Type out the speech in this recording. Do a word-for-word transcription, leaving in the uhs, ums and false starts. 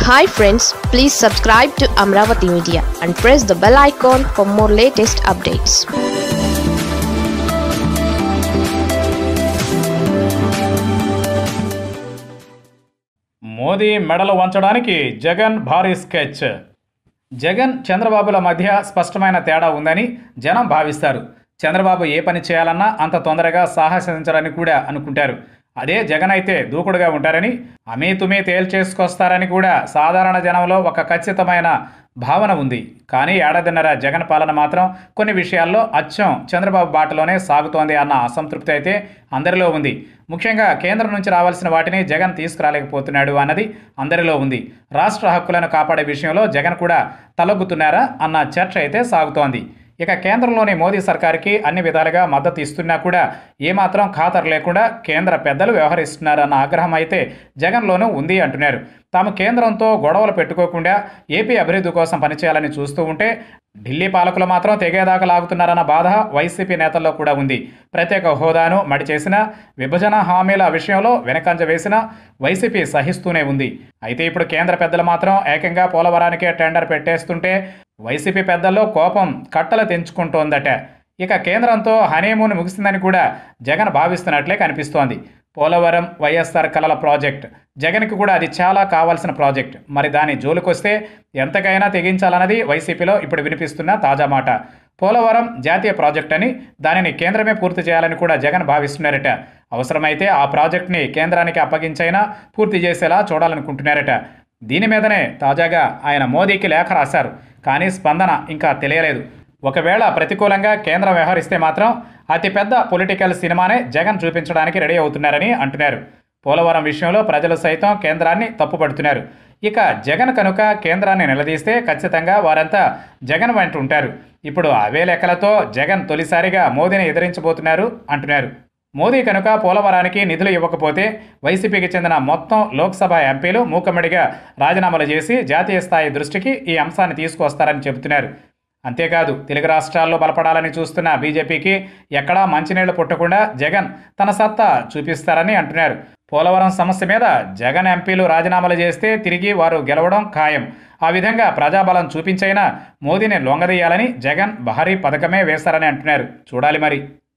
Hi friends, please subscribe to Amaravathi Media and press the bell icon for more latest updates. Modi మెడలు వంచడానికి జగన్ భారీ sketch. Jagan చంద్రబాబుల మధ్య స్పష్టమైన తేడా ఉందని జనం భావిస్తారు. చంద్రబాబు ఏ పని చేయాలన్నా అంత తొందరగా సాహసించరని కూడా అనుకుంటారు. అదే జగన్ అయితే దూకుడుగా ఉంటారని, అమీతుమీ తేల్చేసుకొస్తారని కూడా సాధారణ జనంలో ఒక ఖచ్చితమైన భావన ఉంది. కానీ ఏడాదిన్నర జగన్ పాలన మాత్రం కొన్ని విషయాల్లో అచ్చం చంద్రబాబు బాటలోనే సాగుతోంది అన్న అసంతృప్తి అయితే అందరిలో ఉంది. ముఖ్యంగా కేంద్రం నుంచి రావాల్సిన వాటిని జగన్ తీసుకురాలేకపోతున్నాడు అన్నది అందరిలో ఉంది. రాష్ట్ర హక్కులను కాపాడే విషయంలో జగన్ కూడా తలొగ్గుతున్నారా అన్న చర్చ అయితే సాగుతోంది. ఇక కేంద్రంలోని మోదీ సర్కార్కి అన్ని విధాలుగా మద్దతు ఇస్తున్నా కూడా ఏమాత్రం ఖాతరు లేకుండా కేంద్ర పెద్దలు వ్యవహరిస్తున్నారన్న ఆగ్రహం అయితే జగన్లోనూ ఉంది అంటున్నారు. తాము కేంద్రంతో గొడవలు పెట్టుకోకుండా ఏపీ అభివృద్ధి కోసం పనిచేయాలని చూస్తూ ఉంటే ఢిల్లీ పాలకులు మాత్రం తెగేదాకా లాగుతున్నారన్న బాధ వైసీపీ నేతల్లో కూడా ఉంది. ప్రత్యేక హోదాను మడి చేసిన, విభజన హామీల విషయంలో వెనకంజ వేసిన వైసీపీ సహిస్తూనే ఉంది. అయితే ఇప్పుడు కేంద్ర పెద్దలు మాత్రం ఏకంగా పోలవరానికే టెండర్ పెట్టేస్తుంటే వైసీపీ పెద్దల్లో కోపం కట్టలు తెంచుకుంటోందట. ఇక కేంద్రంతో హనీమూన్ ముగిసిందని కూడా జగన్ భావిస్తున్నట్లే కనిపిస్తోంది. పోలవరం వైఎస్ఆర్ కలల ప్రాజెక్ట్, జగన్కి కూడా అది చాలా కావాల్సిన ప్రాజెక్ట్. మరి దాని జోలికొస్తే ఎంతకైనా తెగించాలన్నది వైసీపీలో ఇప్పుడు వినిపిస్తున్న తాజా మాట. పోలవరం జాతీయ ప్రాజెక్ట్ అని, దానిని కేంద్రమే పూర్తి చేయాలని కూడా జగన్ భావిస్తున్నారట. అవసరమైతే ఆ ప్రాజెక్ట్ని కేంద్రానికి అప్పగించైనా పూర్తి చేసేలా చూడాలనుకుంటున్నారట. దీని మీదనే తాజాగా ఆయన మోదీకి లేఖ రాశారు. కానీ స్పందన ఇంకా తెలియలేదు. ఒకవేళ ప్రతికూలంగా కేంద్రం వ్యవహరిస్తే మాత్రం అతిపెద్ద పొలిటికల్ సినిమానే జగన్ చూపించడానికి రెడీ అవుతున్నారని అంటున్నారు. పోలవరం విషయంలో ప్రజలు సైతం కేంద్రాన్ని తప్పుపడుతున్నారు. ఇక జగన్ కనుక కేంద్రాన్ని నిలదీస్తే ఖచ్చితంగా వారంతా జగన్ వెంట ఉంటారు. ఇప్పుడు అవే లెక్కలతో జగన్ తొలిసారిగా మోదీని ఎదిరించబోతున్నారు అంటున్నారు. మోదీ కనుక పోలవరానికి నిధులు ఇవ్వకపోతే వైసీపీకి చెందిన మొత్తం లోక్సభ ఎంపీలు మూకమ్మడిగా రాజీనామాలు చేసి జాతీయ స్థాయి దృష్టికి ఈ అంశాన్ని తీసుకువస్తారని చెబుతున్నారు. అంతేకాదు, తెలుగు రాష్ట్రాల్లో బలపడాలని చూస్తున్న బీజేపీకి ఎక్కడా మంచినీళ్లు పుట్టకుండా జగన్ తన సత్తా చూపిస్తారని అంటున్నారు. పోలవరం సమస్య మీద జగన్ ఎంపీలు రాజీనామాలు చేస్తే తిరిగి వారు గెలవడం ఖాయం. ఆ విధంగా ప్రజాబలం చూపించైనా మోదీని లొంగదీయాలని జగన్ భారీ పథకమే వేశారని అంటున్నారు. చూడాలి మరి.